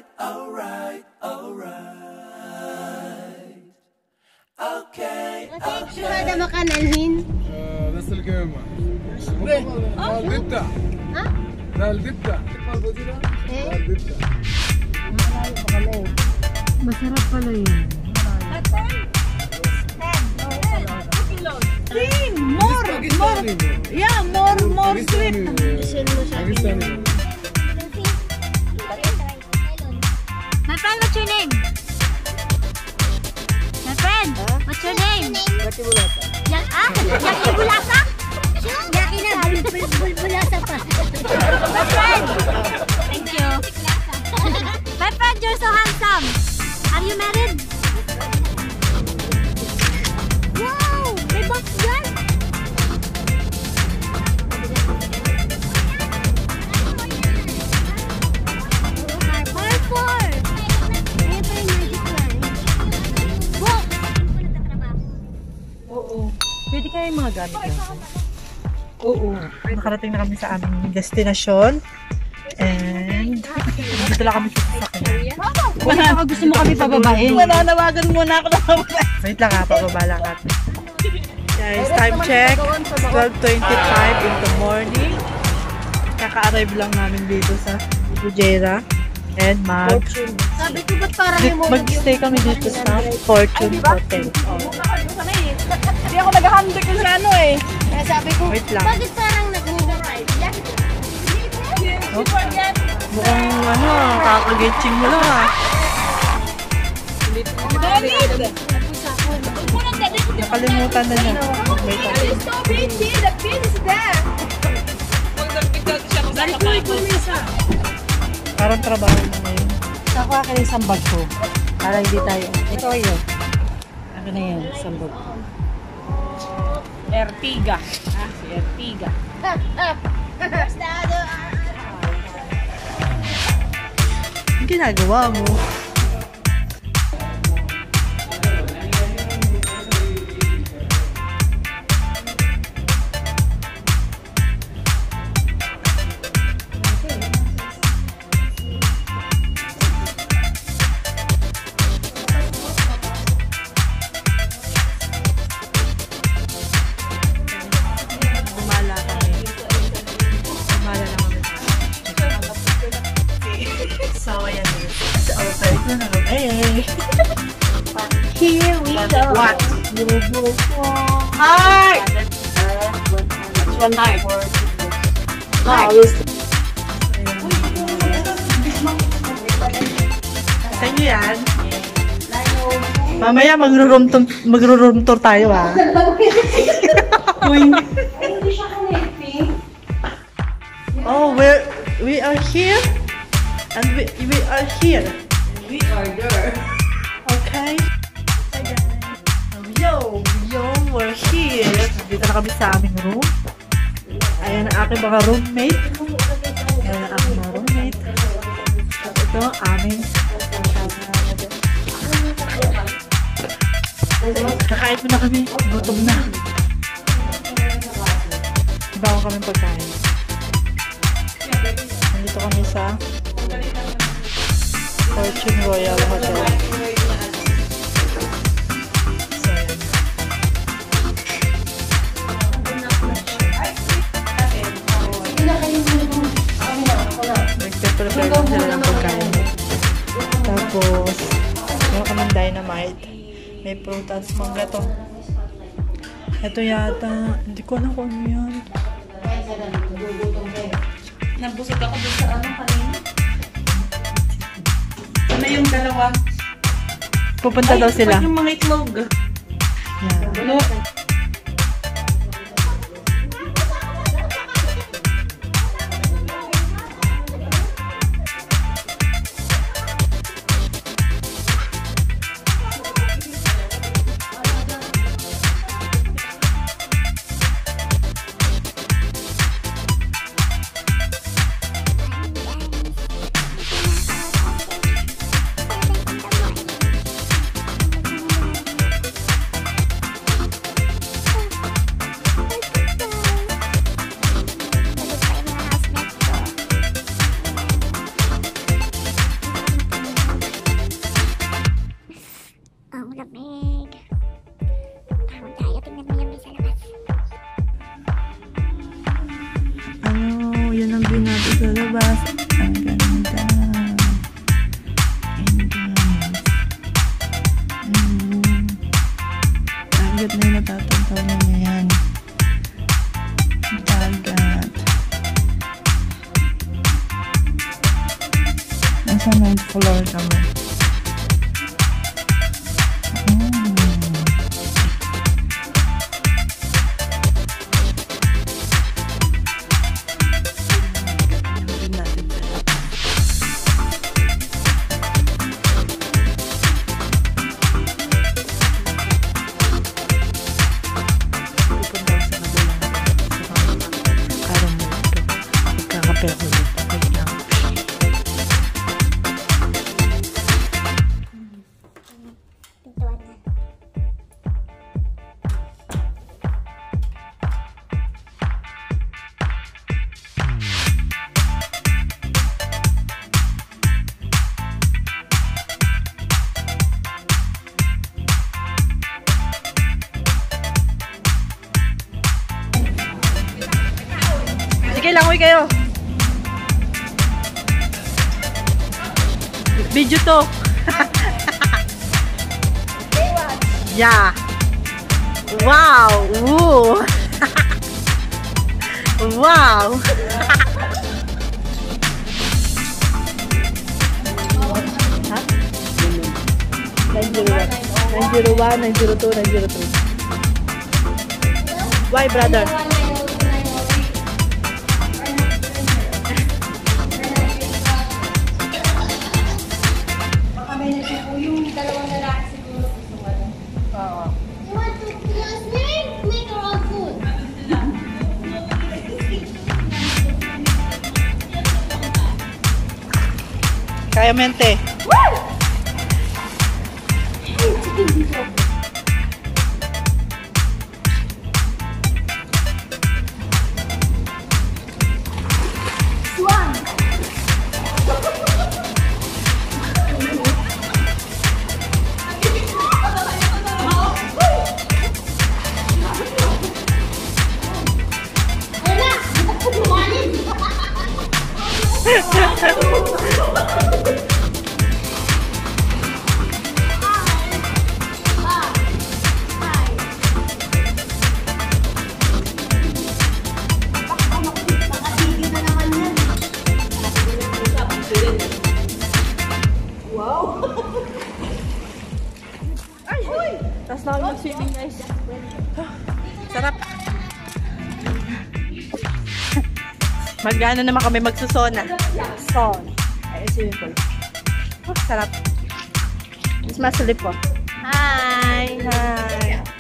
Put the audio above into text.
شو هذا مكان الحين؟ بس القيمة دبتة لا الدبتة دبتة Masarap pala yun. More sweet. My friend, what's your name? My friend, what's your name? Yaki Bulasa? Yaki na, Bulasa pa. My friend! Thank you. My friend, you're so handsome. Are you married? Wow! May box dyan? Pwede kaya yung mga gamit natin? Oo. Nakarating na kami sa aming destinasyon. And dito lang kami sa sasakyan. Baka gusto mo kami pababain. Mananawagan muna ako na pababain. Wait lang ha, pababa lang natin. Guys, time check. 12:25 in the morning. Kaka-arrive lang namin dito sa Fujairah. And Sabi ko ba't parang mag-stay kami dito sa Fortune Hotel. Hindi ako nag-handle ko sa ano eh. Kaya sabi ko, wait lang. bakit parang nag-arrive? Mukhang ano, kakagetsing mo lang ah. Nakalimutan na niya. Wait lang. It's so busy. The pin is there. Parang trabaho na ngayon. Ako akin yung sambag ko. Para hindi tayo. Ito yun. Akin na yan, sambag ko. Ertiga. Si Ertiga. Ang ginagawa mo? Here we go. What? Heart! One time. Sa inyo yan? Mamaya magro-room tour tayo ah. Oh, we are here and we are here. We are there. Okay. Yo, we're here. Dito na kami sa aming room. Ayan ang aking mga roommate. Ayan ang aking mga roommate. Ito, aming kakain mo na kami. Gutom na. Bago kami pagkain. Nandito kami sa Fortune Royal Hotel. Nagpe-prepare lang sila ng pagkain. Tapos, meron ka ng dynamite. May prutas, mangga to. Ito yata, hindi ko alam kung ano yan. Nabusog ako dun sa ano kanina. Ano yung dalawa? Pupunta daw sila. Yung mga itlog. Yan. Nasa 9th floor kami. Sige, langoy kayo. Video to. Yeah. Wow. Ooh. Wow. Huh? 901, 902, 903. Why, brother? Yung dalawang lalaki siguro gusto ko lang. Oo. You want to make our own food. Kaya mente. Tapos na kami mag-swimming, guys. Sarap. Mag-ano naman kami magsusona. Son. Ay, swimming pool. Oh, sarap. Mas masalip po. Hi! Hi!